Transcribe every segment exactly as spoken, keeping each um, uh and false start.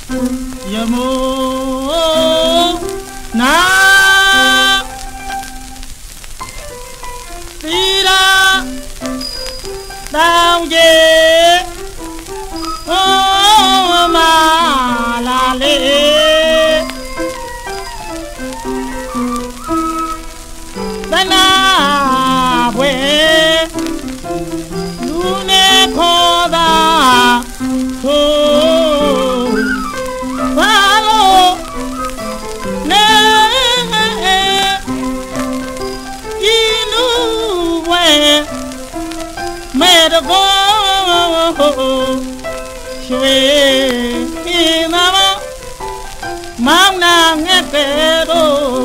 yamo na sira down ye oh ma la le dana bwe lune khoda tho falo ne inu bwe me de go chveၤ ina ma munnā ngeke do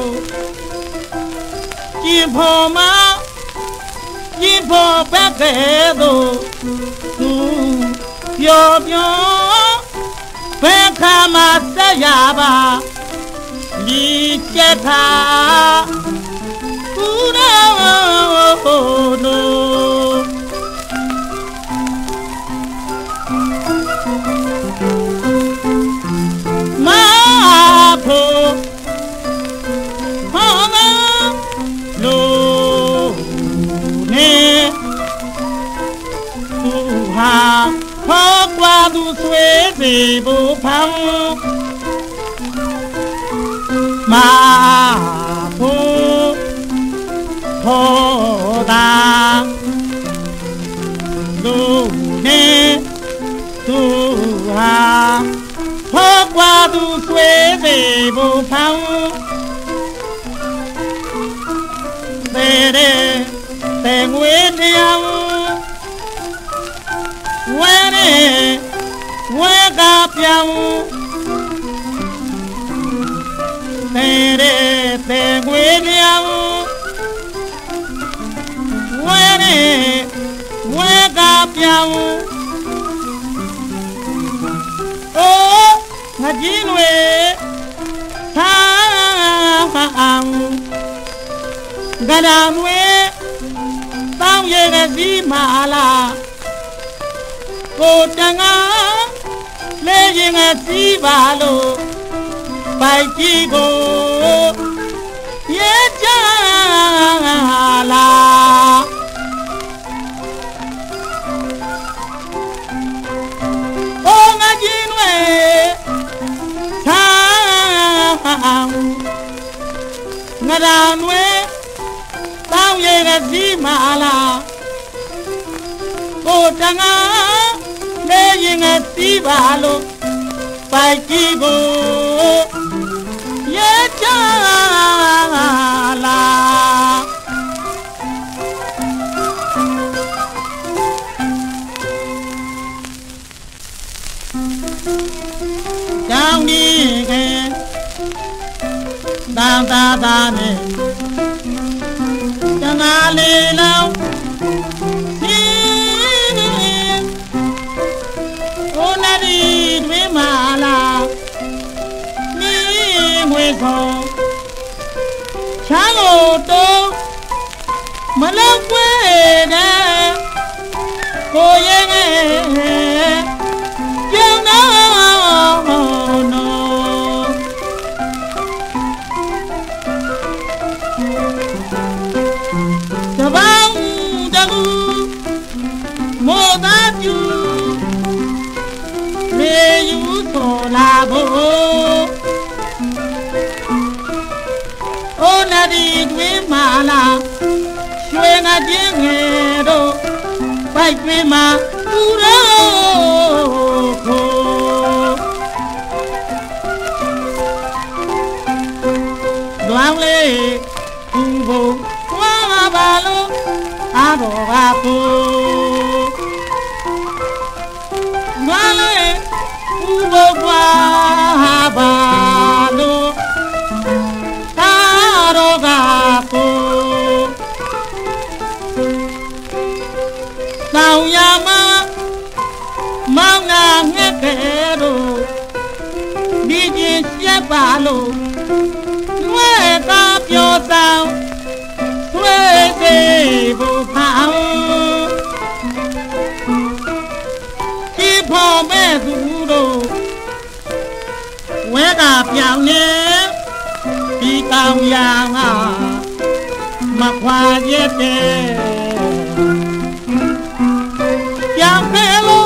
jin pho ma jin pho bhakʻ do thūഃ pyoʻ pyoʻ bhe kha ma set ya ba li chet tha kudo no tu suy về bộ phong mà phu thô ta du nê tu hà thô qua tu suy về bộ phong về đây để nguyên nhau quê đây quê gặp nhau để để để nguyên nhau quê đây quê gặp nhau ô ngã chín quê thang gà đàn quê tao về cái gì mà là cô chẳng á lê gì ngã gì bà lô bài chi cô ye chẳng là ô ngã chín quê thang ngã đàn quê tao về cái gì mà là cô chẳng á lê gì ngã gì bà lô bài chi cô ye chẳng là chẳng đi khe đàn ta ta nè chẳng à lê lâu ô nà đi thuê mà là ni huê khổ sáng ô tô mà lâu quê đà cô yên nghe chiều nó nó cho bao cho mô ta chú lê yu thổ là bố ô nà đi thuê mà là xuê ngà chiếc nghề đồ bạch thuê mà tu đô khổ đoán lê tu vô hoa bà lô à đồ bà tu đoán lê tu vô hoa bà lô à đồ bà tu sao ya ma munnā ngeke do đi chi xe ba lô nuôi ta pyoʻ sao nuôi về bộ phao chi phò mẹ rủ đồ nhào nếp đi cao giang à mặc hoa dễ tê giang phê lô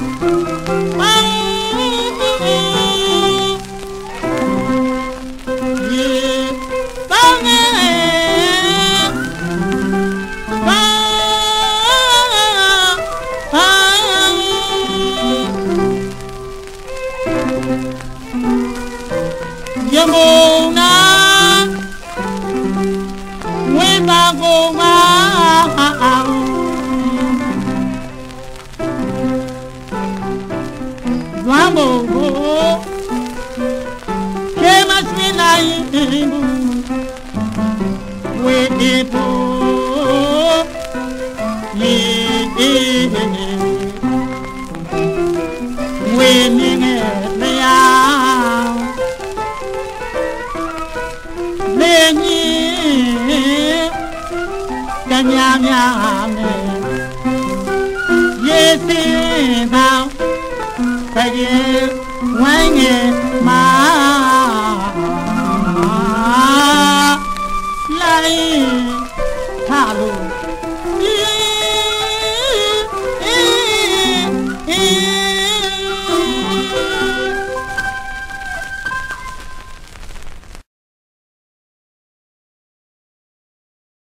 munnā nguyên ba cô ma doa bồ bồ ke mas minai we e po ye e we ni nge ya nham nham ye sin thao phải ye ngoài nghe